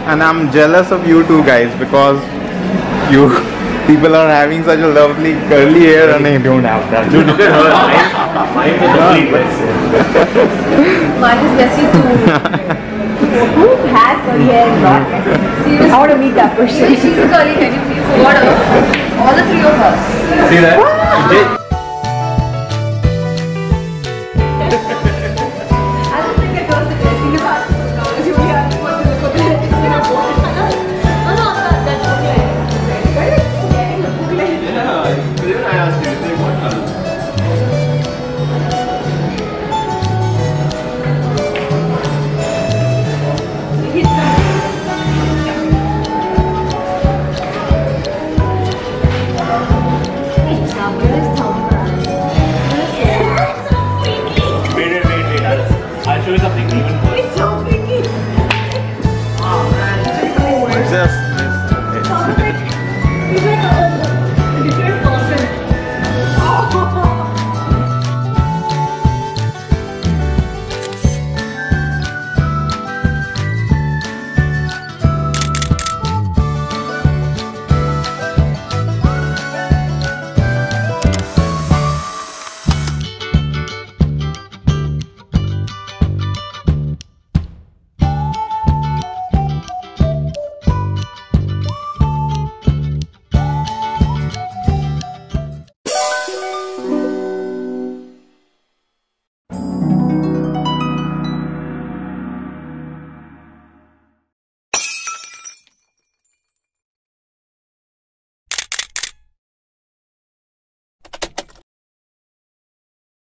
and I'm jealous of you two guys because you people are having such a lovely curly hair and I don't have that. Dude, look at her. Mine is Mine is messy too. Who has curly hair and not messy? Seriously. I want to meet that person. She's a curly head. You forgot her. All the three of us. See that?